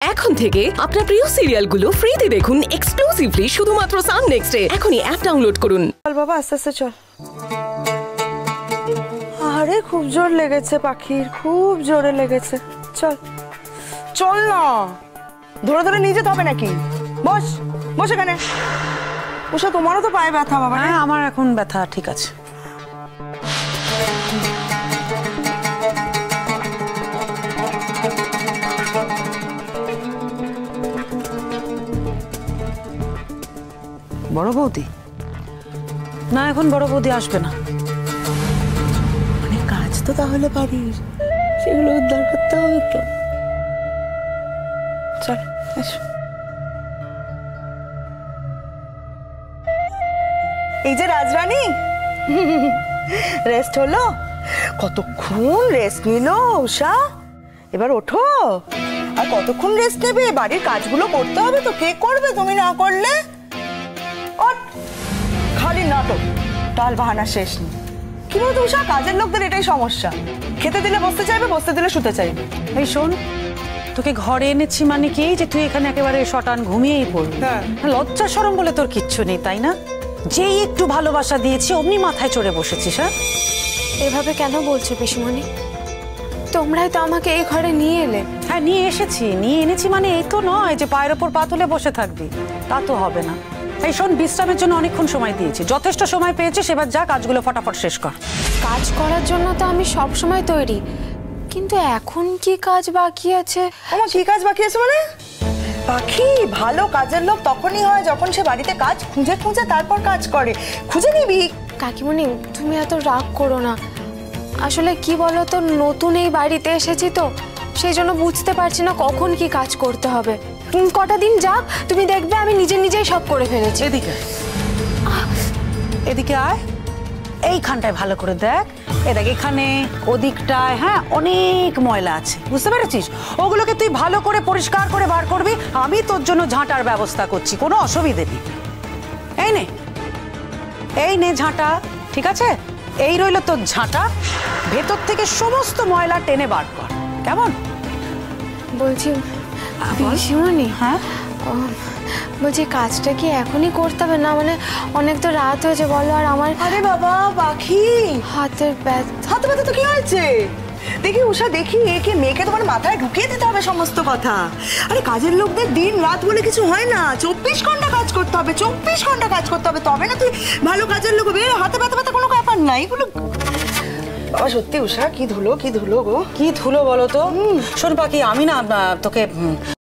এখন থেকে আপনার প্রিয় সিরিয়ালগুলো ফ্রিতে দেখুন এক্সক্লুসিভলি শুধুমাত্র সান নেক্সটে। এখনই অ্যাপ ডাউনলোড করুন। চল বাবা, আস্তে আস্তে চল। আরে খুব জোর লেগেছে পাখির, খুব জোরে লেগেছে। চল চল না, ধরে ধরে নিয়ে যেতে হবে নাকি? বস বস এখানে। উষা, তোমারও তো পায়ে ব্যথা বাবা? হ্যাঁ, আমার এখন ব্যথা ঠিক আছে। বড় বৌদি? না, এখন বড় বৌদি আসবে না। মানে কাজ তো তাহলে পারিস, সেগুলো উদ্ধার করতে হবে তো। চল এসো। এই যে রাজরানী, রেস্ট হলো? কতক্ষণ রেস্ট নিল উষা, এবার ওঠো। আর কতক্ষণ রেস্ট নেবে? বাড়ির কাজগুলো করতে হবে তো, কে করবে তুমি না করলে? খালি নাটক, টাল বাহানা শেষ নেই। কি বলতো উষা, কাজের লোকদের এটাই সমস্যা, খেতে দিলে বসতে চাইবে, বসতে দিলে শুতে চাইবে। এই শোন, তোকে ঘরে এনেছি মানে কি যে তুই এখানে একেবারে শটান ঘুমিয়েই পড়বি? লজ্জা শরম বলে তোর কিচ্ছু নেই, তাই না? যেই একটু ভালোবাসা দিয়েছি অমনি মাথায় চড়ে বসেছিস। হ্যাঁ, এভাবে কেন বলছো পিসিমণি? তোমরাই তো আমাকে এই ঘরে নিয়ে এলে। হ্যাঁ, নিয়ে এসেছি, নিয়ে এনেছি মানে এই তো নয় যে পায়ের ওপর পা তুলে বসে থাকবি, তা তো হবে না। এই শোন, বিশ্রামের জন্য অনেকক্ষণ সময় দিয়েছি, যথেষ্ট সময় পেয়েছিস, এবার যা কাজগুলো ফটাফট শেষ কর। কাজ করার জন্য তো আমি সব সময় তৈরি, কিন্তু এখন কি কাজ বাকি আছে? আমার কি কাজ বাকি আছে মানে? পাখি, ভালো কাজের লোক তখনই হয় যখন সে বাড়িতে কাজ খুঁজে খুঁজে তারপর কাজ করে। খুঁজে নিবি। কাকিমণি, তুমি এত রাগ করো না। আসলে কি বলো তো, নতুন এই বাড়িতে এসেছি তো, সেই জন্য বুঝতে পারছি না কখন কি কাজ করতে হবে। কটা দিন যাক, তুমি দেখবে আমি নিজেই সব করে ফেলেছি। এদিকে এদিকে আয়, এইখানটায় ভালো করে দেখ। এ দেখ, এখানে ওদিকটায় হ্যাঁ অনেক ময়লা আছে, বুঝতে পেরেছিস? ওগুলোকে তুই ভালো করে পরিষ্কার করে বার করবি। আমি তোর জন্য ঝাঁটার ব্যবস্থা করছি, কোনো অসুবিধে নেই। এই নে, এই নে ঝাঁটা, ঠিক আছে? এই রইল তোর ঝাঁটা, ভেতর থেকে সমস্ত ময়লা টেনে বার কর, কেমন? বলছি পিসিমণি, হ্যাঁ বলছি কাজটা কি এখনই করতে হবে না? মানে অনেক তো রাত হয়েছে বলো। আর আমার আরে বাবা পাখি, হাতের ব্যথা। হাতে ব্যথা তো কি হয়েছে? দেখি উষা, দেখি একে মেয়েকে তোমার মাথায় ঢুকিয়ে দিতে হবে সমস্ত কথা। আরে কাজের লোকদের দিন রাত বলে কিছু হয় না, 24 ঘন্টা কাজ করতে হবে, 24 ঘন্টা কাজ করতে হবে, তবে না তুই ভালো কাজের লোক হবে। হাতে ব্যথা ব্যথা কোনো ব্যাপার নাই এগুলো। বাবা সত্যি উষা, কি ধুলো, কি ধুলো গো, কি ধুলো বলো তো। শোন পাখি, আমি না তোকে